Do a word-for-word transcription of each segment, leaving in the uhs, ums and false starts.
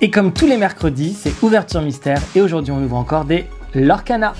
Et comme tous les mercredis, c'est ouverture mystère et aujourd'hui on ouvre encore des Lorcana.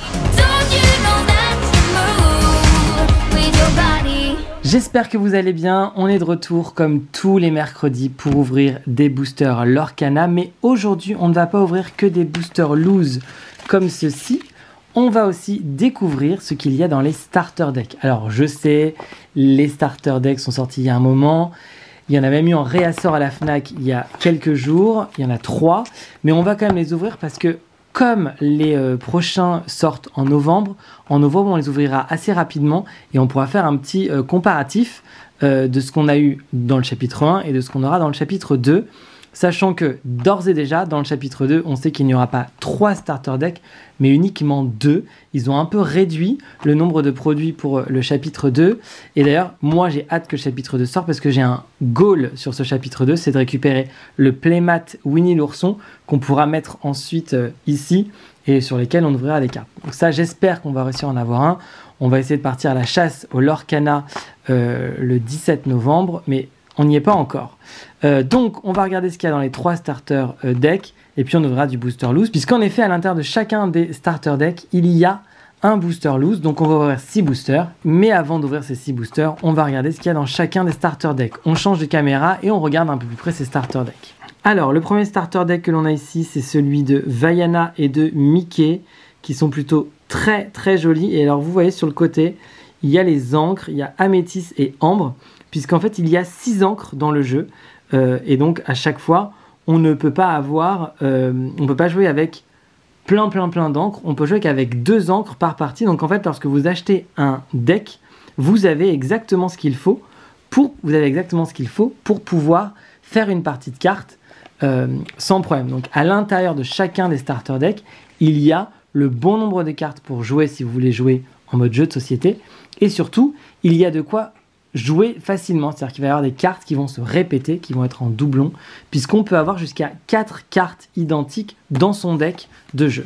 J'espère que vous allez bien, on est de retour comme tous les mercredis pour ouvrir des boosters Lorcana, mais aujourd'hui on ne va pas ouvrir que des boosters loose comme ceci, on va aussi découvrir ce qu'il y a dans les starter decks. Alors je sais, les starter decks sont sortis il y a un moment, il y en a même eu en réassort à la Fnac il y a quelques jours, il y en a trois, mais on va quand même les ouvrir parce que comme les euh, prochains sortent en novembre, en novembre on les ouvrira assez rapidement et on pourra faire un petit euh, comparatif euh, de ce qu'on a eu dans le chapitre un et de ce qu'on aura dans le chapitre deux, sachant que d'ores et déjà dans le chapitre deux on sait qu'il n'y aura pas trois starter decks mais uniquement deux. Ils ont un peu réduit le nombre de produits pour le chapitre deux et d'ailleurs moi j'ai hâte que le chapitre deux sorte parce que j'ai un goal sur ce chapitre deux, c'est de récupérer le playmat Winnie l'ourson qu'on pourra mettre ensuite euh, ici et sur lesquels on ouvrira des cartes. Donc ça j'espère qu'on va réussir à en avoir un. On va essayer de partir à la chasse au Lorcana euh, le dix-sept novembre mais on n'y est pas encore. Euh, donc on va regarder ce qu'il y a dans les trois starter euh, decks et puis on ouvrira du booster loose puisqu'en effet à l'intérieur de chacun des starter decks il y a un booster loose, donc on va ouvrir six boosters, mais avant d'ouvrir ces six boosters on va regarder ce qu'il y a dans chacun des starter decks. On change de caméra et on regarde un peu plus près ces starter decks. Alors le premier starter deck que l'on a ici c'est celui de Vaiana et de Mickey qui sont plutôt très très jolis et alors vous voyez sur le côté il y a les encres, il y a Améthyste et Ambre puisqu'en fait il y a six encres dans le jeu euh, et donc à chaque fois on ne peut pas avoir, euh, on peut pas jouer avec plein plein plein d'encres, on peut jouer qu'avec deux encres par partie. Donc en fait lorsque vous achetez un deck, vous avez exactement ce qu'il faut pour, vous avez exactement ce qu'il faut pour pouvoir faire une partie de cartes euh, sans problème. Donc à l'intérieur de chacun des starter decks, il y a le bon nombre de cartes pour jouer si vous voulez jouer en mode jeu de société et surtout il y a de quoi jouer facilement, c'est-à-dire qu'il va y avoir des cartes qui vont se répéter, qui vont être en doublon, puisqu'on peut avoir jusqu'à quatre cartes identiques dans son deck de jeu.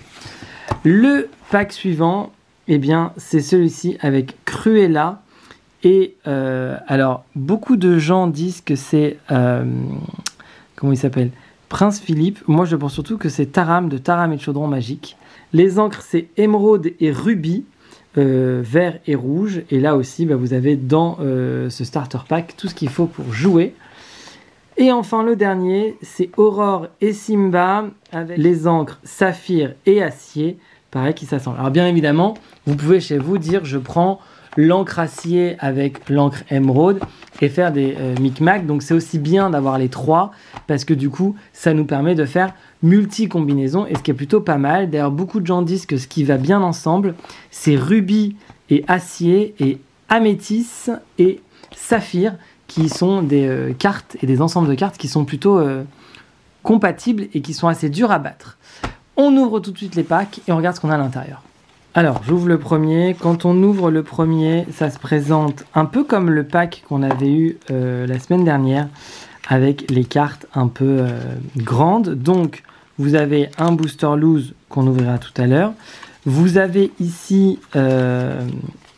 Le pack suivant, eh bien, c'est celui-ci avec Cruella, et euh, alors, beaucoup de gens disent que c'est, euh, comment il s'appelle, Prince Philippe. Moi, je pense surtout que c'est Taram de Taram et le Chaudron Magique. Les encres, c'est Émeraude et Rubis. Euh, vert et rouge et là aussi bah, vous avez dans euh, ce starter pack tout ce qu'il faut pour jouer. Et enfin le dernier c'est Aurore et Simba avec les encres saphir et acier, pareil qui s'assemblent. Alors bien évidemment vous pouvez chez vous dire je prends l'encre acier avec l'encre émeraude et faire des euh, micmacs, donc c'est aussi bien d'avoir les trois parce que du coup ça nous permet de faire multi-combinaisons et ce qui est plutôt pas mal. D'ailleurs beaucoup de gens disent que ce qui va bien ensemble c'est rubis et acier et améthyste et saphir qui sont des euh, cartes et des ensembles de cartes qui sont plutôt euh, compatibles et qui sont assez durs à battre. On ouvre tout de suite les packs et on regarde ce qu'on a à l'intérieur. Alors, j'ouvre le premier. Quand on ouvre le premier, ça se présente un peu comme le pack qu'on avait eu euh, la semaine dernière, avec les cartes un peu euh, grandes. Donc, vous avez un booster loose qu'on ouvrira tout à l'heure. Vous avez ici euh,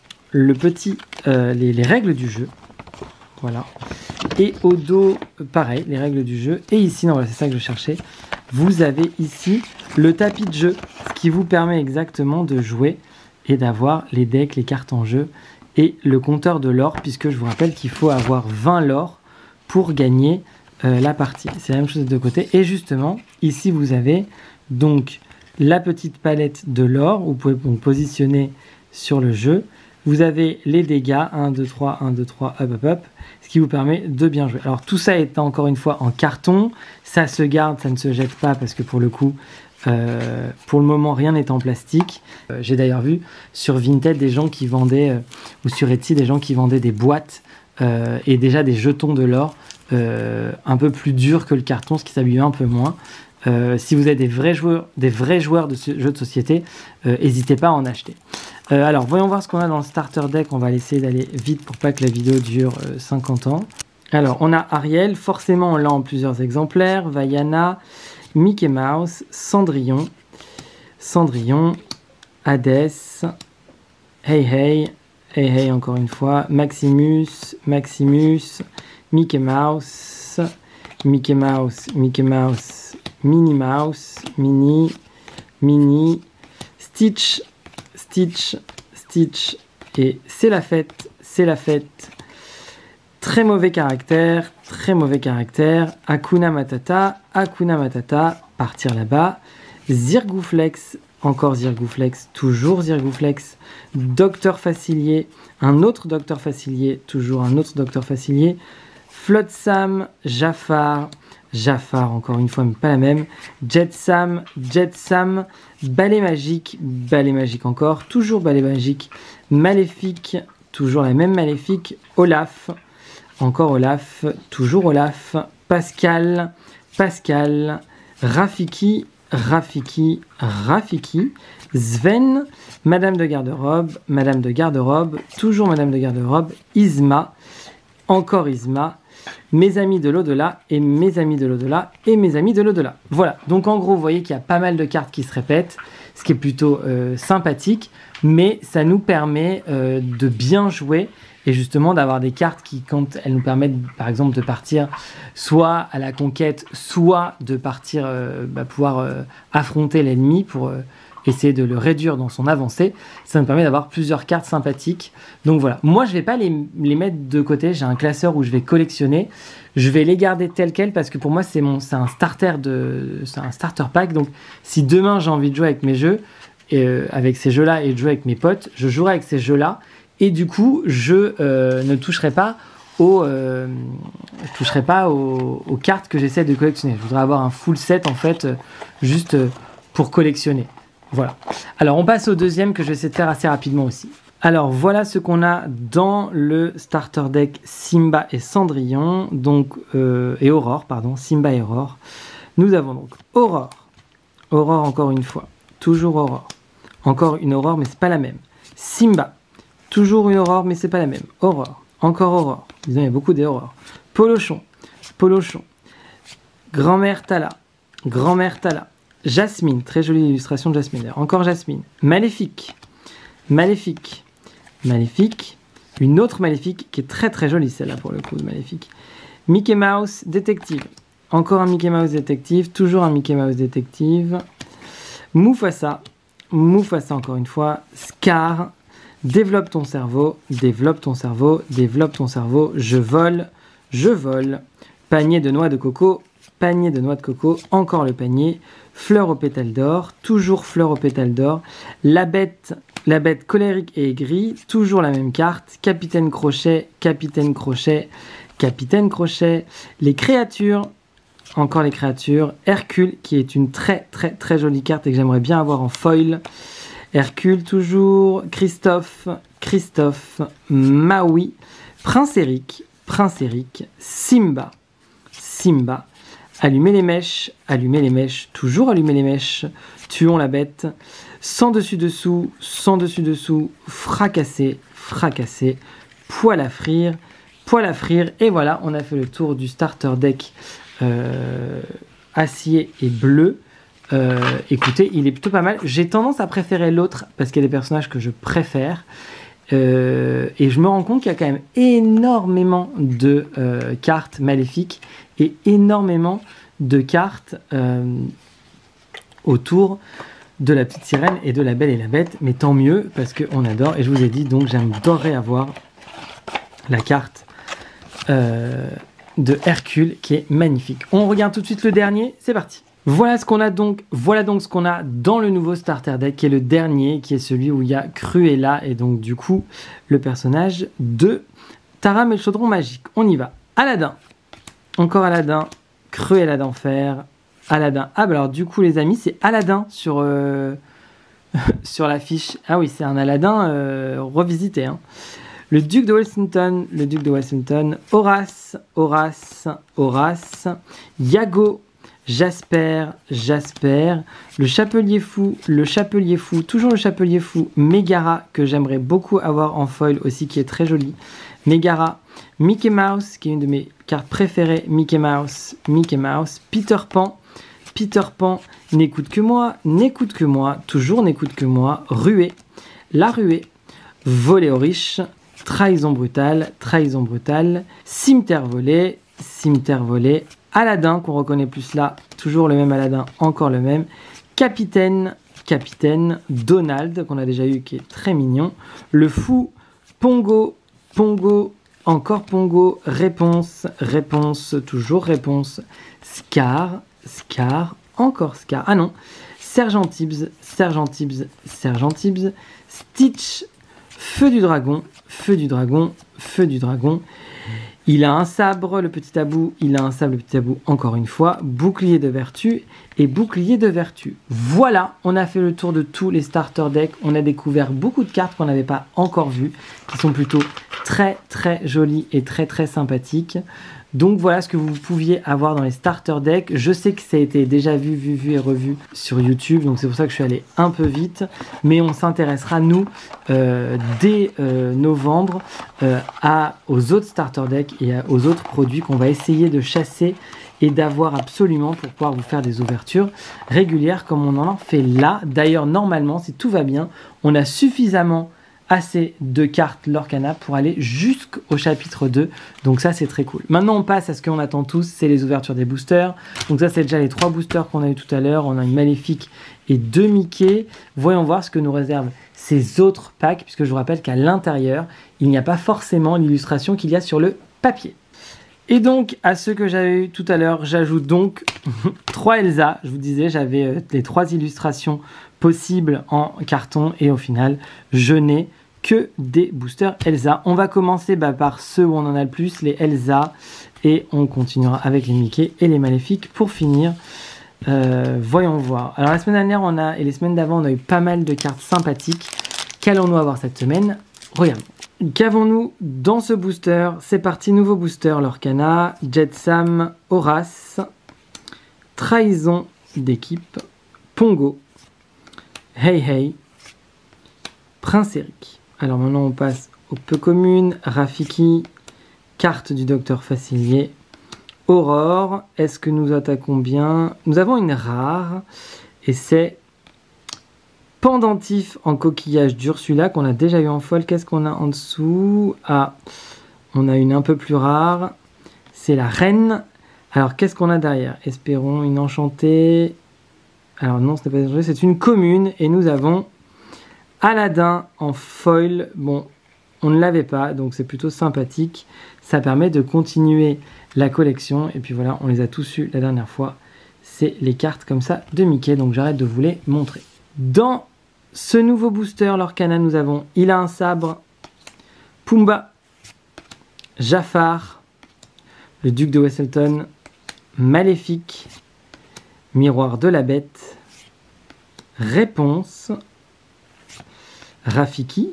le petit, euh, les, les règles du jeu. Voilà. Et au dos, pareil, les règles du jeu. Et ici, non, voilà, c'est ça que je cherchais. Vous avez ici le tapis de jeu, ce qui vous permet exactement de jouer et d'avoir les decks, les cartes en jeu et le compteur de l'or, puisque je vous rappelle qu'il faut avoir vingt l'or pour gagner euh, la partie. C'est la même chose des deux côtés. Et justement, ici vous avez donc la petite palette de l'or, vous pouvez vous positionner sur le jeu. Vous avez les dégâts, un, deux, trois, un, deux, trois, hop, hop, hop, ce qui vous permet de bien jouer. Alors tout ça est encore une fois en carton, ça se garde, ça ne se jette pas parce que pour le coup, euh, pour le moment rien n'est en plastique. Euh, J'ai d'ailleurs vu sur Vinted des gens qui vendaient, euh, ou sur Etsy des gens qui vendaient des boîtes euh, et déjà des jetons de l'or euh, un peu plus durs que le carton, ce qui s'abîme un peu moins. Euh, si vous êtes des vrais joueurs, des vrais joueurs de ce jeu de société, n'hésitez euh, pas à en acheter. Euh, alors, voyons voir ce qu'on a dans le starter deck. On va essayer d'aller vite pour pas que la vidéo dure euh, cinquante ans. Alors, on a Ariel. Forcément, on l'a en plusieurs exemplaires. Vaiana, Mickey Mouse, Cendrillon, Cendrillon, Hades, Hey Hey, Hey Hey encore une fois, Maximus, Maximus, Mickey Mouse, Mickey Mouse, Mickey Mouse Minnie Mouse, Minnie, Minnie, Stitch, Stitch, Stitch, et c'est la fête, c'est la fête. Très mauvais caractère, très mauvais caractère. Hakuna Matata, Hakuna Matata, partir là-bas. Zirgouflex, encore Zirgouflex, toujours Zirgouflex. Docteur Facilier, un autre Docteur Facilier, toujours un autre Docteur Facilier. Flotsam, Jafar, Jafar, encore une fois, mais pas la même. Jetsam, Jetsam, Balai Magique, Balai Magique encore, toujours Balai Magique. Maléfique, toujours la même Maléfique. Olaf, encore Olaf, toujours Olaf. Pascal, Pascal. Rafiki, Rafiki, Rafiki. Sven, Madame de Garde-Robe, Madame de Garde-Robe, toujours Madame de Garde-Robe. Isma, encore Isma. Mes amis de l'au-delà et mes amis de l'au-delà et mes amis de l'au-delà. Voilà, donc en gros, vous voyez qu'il y a pas mal de cartes qui se répètent, ce qui est plutôt euh, sympathique, mais ça nous permet euh, de bien jouer et justement d'avoir des cartes qui, quand elles nous permettent, par exemple, de partir soit à la conquête, soit de partir, euh, bah, pouvoir euh, affronter l'ennemi pour euh, essayer de le réduire dans son avancée, ça me permet d'avoir plusieurs cartes sympathiques. Donc voilà, moi je vais pas les, les mettre de côté, j'ai un classeur où je vais collectionner, je vais les garder telles quelles parce que pour moi c'est mon, c'est un starter de, c'est un starter pack. Donc si demain j'ai envie de jouer avec mes jeux, et, euh, avec ces jeux-là et de jouer avec mes potes, je jouerai avec ces jeux-là et du coup je euh, ne toucherai pas aux, euh, je toucherai pas aux, aux cartes que j'essaie de collectionner. Je voudrais avoir un full set en fait, euh, juste euh, pour collectionner. Voilà. Alors, on passe au deuxième que je vais essayer de faire assez rapidement aussi. Alors, voilà ce qu'on a dans le starter deck Simba et Cendrillon, donc, euh, et Aurore, pardon, Simba et Aurore. Nous avons donc Aurore. Aurore encore une fois. Toujours Aurore. Encore une Aurore, mais c'est pas la même. Simba. Toujours une Aurore, mais c'est pas la même. Aurore. Encore Aurore. Disons, il y a beaucoup d'Aurores. Polochon. Polochon. Grand-mère Tala. Grand-mère Tala. Jasmine, très jolie illustration de Jasmine. Encore Jasmine. Maléfique. Maléfique. Maléfique. Une autre Maléfique qui est très très jolie celle-là pour le coup de Maléfique. Mickey Mouse Détective. Encore un Mickey Mouse Détective. Toujours un Mickey Mouse Détective. Mufasa. Mufasa encore une fois. Scar. Développe ton cerveau. Développe ton cerveau. Développe ton cerveau. Je vole. Je vole. Panier de noix de coco. Panier de noix de coco. Encore le panier. Fleur aux pétales d'or, toujours fleur aux pétales d'or. La bête, la bête colérique et aigrie, toujours la même carte. Capitaine Crochet, Capitaine Crochet, Capitaine Crochet. Les créatures, encore les créatures. Hercule, qui est une très très très jolie carte et que j'aimerais bien avoir en foil. Hercule, toujours. Christophe, Christophe. Maui. Prince Eric, Prince Eric. Simba, Simba. Allumer les mèches, allumer les mèches, toujours allumer les mèches, tuons la bête, sans dessus-dessous, sans dessus-dessous, fracasser, fracasser, poil à frire, poil à frire, et voilà, on a fait le tour du starter deck euh, acier et bleu. Euh, écoutez, il est plutôt pas mal. J'ai tendance à préférer l'autre parce qu'il y a des personnages que je préfère. Euh, et je me rends compte qu'il y a quand même énormément de euh, cartes maléfiques et énormément de cartes euh, autour de la petite sirène et de la belle et la bête, mais tant mieux parce qu'on adore, et je vous ai dit donc j'adorerais avoir la carte euh, de Hercule qui est magnifique. On regarde tout de suite le dernier, c'est parti. Voilà ce qu'on a donc, voilà donc ce qu'on a dans le nouveau starter deck, qui est le dernier, qui est celui où il y a Cruella, et donc du coup, le personnage de Taram et le chaudron magique. On y va. Aladdin. Encore Aladdin. Cruella d'enfer. Aladdin. Ah bah alors du coup les amis, c'est Aladdin sur, euh, sur l'affiche. Ah oui, c'est un Aladdin euh, revisité. Hein. Le duc de Wellington, le duc de Wellington. Horace, Horace, Horace. Iago. Jasper, Jasper, le Chapelier Fou, le Chapelier Fou, toujours le Chapelier Fou, Megara, que j'aimerais beaucoup avoir en foil aussi, qui est très jolie, Megara, Mickey Mouse, qui est une de mes cartes préférées, Mickey Mouse, Mickey Mouse, Peter Pan, Peter Pan, n'écoute que moi, n'écoute que moi, toujours n'écoute que moi, Ruée, la Ruée, Voler aux riches, Trahison brutale, Trahison brutale, Cimetière volé, Cimetière volé, Aladdin, qu'on reconnaît plus là, toujours le même Aladdin, encore le même. Capitaine, Capitaine, Donald, qu'on a déjà eu, qui est très mignon. Le fou, Pongo, Pongo, encore Pongo, réponse, réponse, toujours réponse. Scar, Scar, encore Scar. Ah non, Sergent Tibbs, Sergent Tibbs, Sergent Tibbs. Stitch, Feu du dragon, Feu du dragon, Feu du dragon. Il a un sabre, le petit tabou, il a un sabre, le petit tabou, encore une fois. Bouclier de vertu et bouclier de vertu. Voilà, on a fait le tour de tous les starter decks. On a découvert beaucoup de cartes qu'on n'avait pas encore vues, qui sont plutôt très très jolies et très très sympathiques. Donc voilà ce que vous pouviez avoir dans les starter decks. Je sais que ça a été déjà vu, vu, vu et revu sur YouTube, donc c'est pour ça que je suis allé un peu vite. Mais on s'intéressera, nous, euh, dès euh, novembre, euh, à, aux autres starter decks et à, aux autres produits qu'on va essayer de chasser et d'avoir absolument pour pouvoir vous faire des ouvertures régulières comme on en fait là. D'ailleurs, normalement, si tout va bien, on a suffisamment assez de cartes Lorcana pour aller jusqu'au chapitre deux, donc ça c'est très cool. Maintenant on passe à ce qu'on attend tous, c'est les ouvertures des boosters. Donc ça c'est déjà les trois boosters qu'on a eu tout à l'heure. On a une Maléfique et deux Mickey. Voyons voir ce que nous réservent ces autres packs, puisque je vous rappelle qu'à l'intérieur il n'y a pas forcément l'illustration qu'il y a sur le papier. Et donc à ceux que j'avais eu tout à l'heure, j'ajoute donc trois Elsa. Je vous disais, j'avais euh, les trois illustrations possibles en carton et au final je n'ai que des boosters Elsa. On va commencer bah, par ceux où on en a le plus, les Elsa, et on continuera avec les Mickey et les Maléfiques pour finir. Euh, voyons voir. Alors la semaine dernière on a, et les semaines d'avant on a eu pas mal de cartes sympathiques. Qu'allons-nous avoir cette semaine? Regardons. Qu'avons-nous dans ce booster? C'est parti, nouveau booster Lorcana, Jetsam, Horace, Trahison d'équipe, Pongo, Hey Hey, Prince Eric. Alors maintenant on passe aux peu communes, Rafiki, carte du Docteur Facilier, Aurore. Est-ce que nous attaquons bien? Nous avons une rare et c'est Pendentif en coquillage d'Ursula qu'on a déjà eu en folle. Qu'est-ce qu'on a en dessous? Ah, on a une un peu plus rare. C'est la reine. Alors qu'est-ce qu'on a derrière? Espérons une enchantée. Alors non, ce n'est pas enchantée, c'est une commune. Et nous avons Aladdin en foil. Bon, on ne l'avait pas, donc c'est plutôt sympathique. Ça permet de continuer la collection. Et puis voilà, on les a tous eus la dernière fois. C'est les cartes comme ça de Mickey, donc j'arrête de vous les montrer. Dans ce nouveau booster Lorcana, nous avons Il a un sabre, Pumba, Jafar, le duc de Wesselton, Maléfique, Miroir de la bête, Réponse, Rafiki,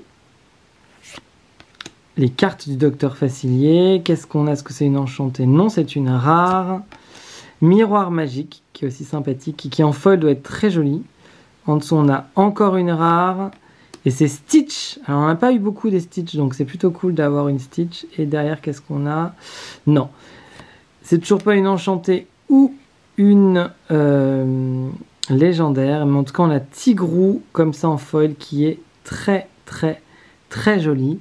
les cartes du Docteur Facilier. Qu'est-ce qu'on a? Est-ce que c'est une enchantée? Non, c'est une rare. Miroir magique, qui est aussi sympathique, qui en foil doit être très joli. En dessous, on a encore une rare. Et c'est Stitch. Alors, on n'a pas eu beaucoup des Stitch, donc c'est plutôt cool d'avoir une Stitch. Et derrière, qu'est-ce qu'on a? Non. C'est toujours pas une enchantée ou une euh, légendaire. Mais en tout cas, on a Tigrou, comme ça, en foil, qui est très, très, très joli.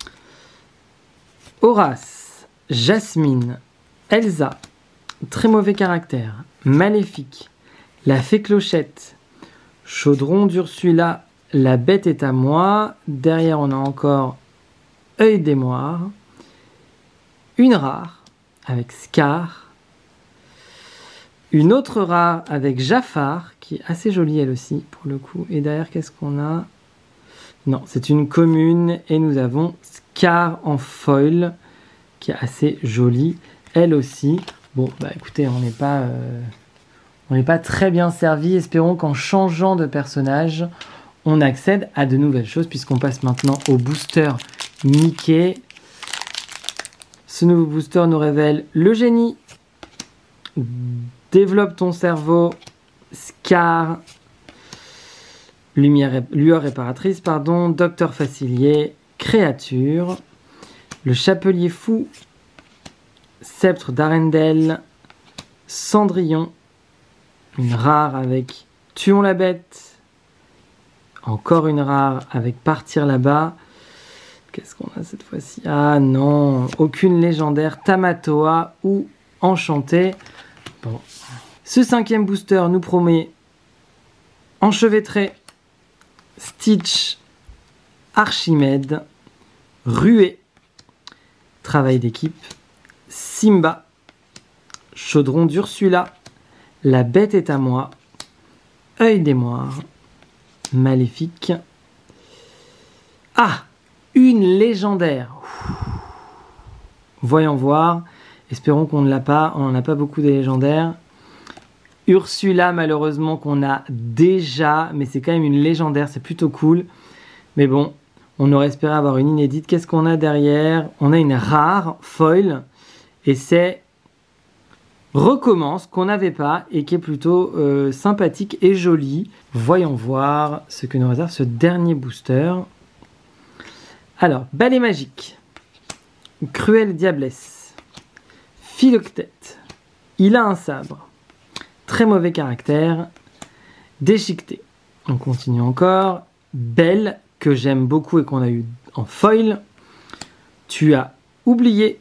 Horace, Jasmine, Elsa, très mauvais caractère, Maléfique, la fée Clochette, Chaudron d'Ursula, la bête est à moi. Derrière, on a encore Œil d'émoire. Une rare avec Scar. Une autre rare avec Jafar, qui est assez jolie elle aussi, pour le coup. Et derrière, qu'est-ce qu'on a? Non, c'est une commune. Et nous avons Scar en foil, qui est assez jolie elle aussi. Bon, bah écoutez, on n'est pas... Euh... On n'est pas très bien servi. Espérons qu'en changeant de personnage, on accède à de nouvelles choses, puisqu'on passe maintenant au booster Mickey. Ce nouveau booster nous révèle le génie, développe ton cerveau, Scar, lumière, lueur réparatrice, pardon, Docteur Facilier, créature, le chapelier fou, sceptre d'Arendelle, Cendrillon, une rare avec Tuons la bête. Encore une rare avec Partir là-bas. Qu'est-ce qu'on a cette fois-ci? Ah non, aucune légendaire, Tamatoa ou Enchanté. Bon, Ce cinquième booster nous promet Enchevêtré, Stitch, Archimède, Ruée, Travail d'équipe, Simba, Chaudron d'Ursula, La Bête est à moi, Œil des Moires, Maléfique. Ah, une légendaire. Voyons voir. Espérons qu'on ne l'a pas. On n'en a pas beaucoup des légendaires. Ursula, malheureusement, qu'on a déjà. Mais c'est quand même une légendaire. C'est plutôt cool. Mais bon, on aurait espéré avoir une inédite. Qu'est-ce qu'on a derrière? On a une rare foil. Et c'est Recommence, qu'on n'avait pas. Et qui est plutôt euh, sympathique et jolie. Voyons voir ce que nous réserve ce dernier booster. Alors, Balai Magique. Cruelle Diablesse. Philoctète. Il a un sabre. Très mauvais caractère. Déchiqueté. On continue encore. Belle, que j'aime beaucoup et qu'on a eu en foil. Tu as oublié.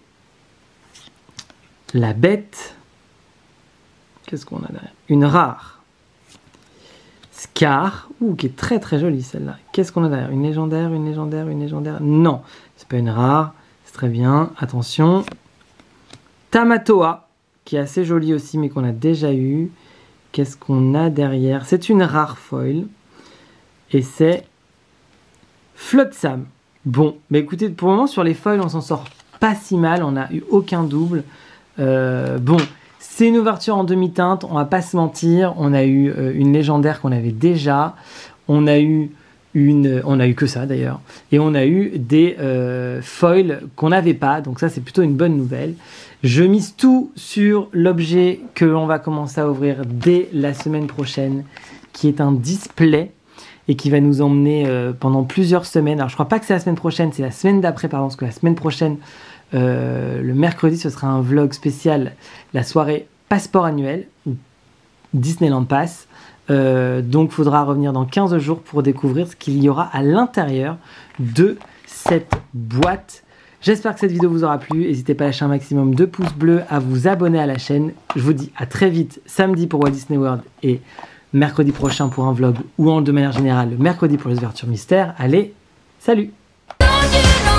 La Bête. Qu'est-ce qu'on a derrière? Une rare. Scar. Ouh, qui est très très jolie celle-là. Qu'est-ce qu'on a derrière? Une légendaire, une légendaire, une légendaire. Non, c'est pas une rare. C'est très bien. Attention. Tamatoa, qui est assez jolie aussi, mais qu'on a déjà eu. Qu'est-ce qu'on a derrière? C'est une rare foil. Et c'est Flotsam. Bon, mais écoutez, pour le moment, sur les foils, on s'en sort pas si mal. On n'a eu aucun double. Euh, bon, c'est une ouverture en demi-teinte. On va pas se mentir. On a eu euh, une légendaire qu'on avait déjà. On a eu une... On a eu que ça, d'ailleurs. Et on a eu des euh, foils qu'on n'avait pas. Donc ça, c'est plutôt une bonne nouvelle. Je mise tout sur l'objet que l'on va commencer à ouvrir dès la semaine prochaine, qui est un display et qui va nous emmener euh, pendant plusieurs semaines. Alors, je crois pas que c'est la semaine prochaine, c'est la semaine d'après, pardon, parce que la semaine prochaine, euh, le mercredi, ce sera un vlog spécial, la soirée passeport annuel, ou Disneyland Pass. Euh, donc, il faudra revenir dans quinze jours pour découvrir ce qu'il y aura à l'intérieur de cette boîte. J'espère que cette vidéo vous aura plu. N'hésitez pas à lâcher un maximum de pouces bleus, à vous abonner à la chaîne. Je vous dis à très vite, samedi pour Walt Disney World et mercredi prochain pour un vlog ou en de manière générale le mercredi pour les ouvertures mystères. Allez, salut!